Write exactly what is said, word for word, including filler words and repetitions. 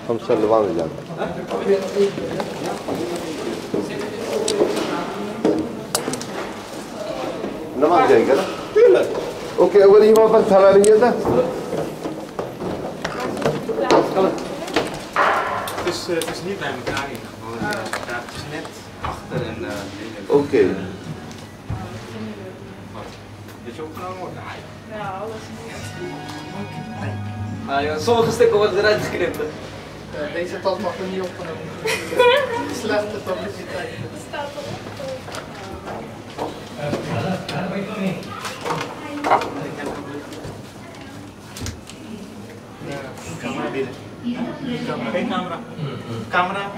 خمسة اللي بعض الجامعة. نماذج جاي كده؟ اوكي اولي ما بنت حلالية ده؟ Het is, het is niet bij elkaar gegaan, maar het is net achter en uh, oké. Is je opgenomen worden? Ja, alles niet. Ah, ja, sommige stukken worden eruit geknipt. Uh, deze tas mag er niet opgenomen. Slechte publiciteit. Het staat erop. Camera binnen. Geen camera. Camera.